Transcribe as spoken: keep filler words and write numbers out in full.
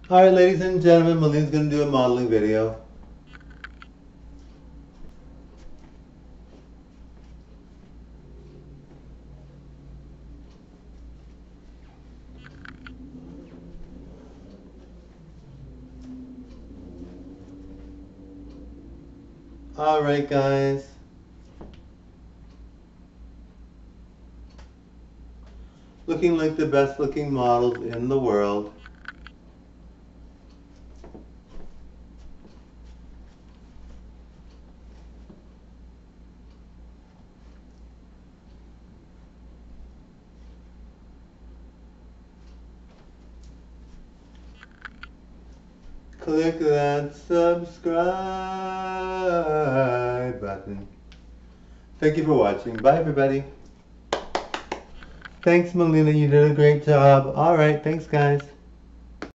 Alright, ladies and gentlemen, Maline's going to do a modeling video. Alright, guys. Looking like the best looking models in the world. Click that subscribe button. Thank you for watching. Bye, everybody. Thanks, Melina. You did a great job. All right. Thanks, guys.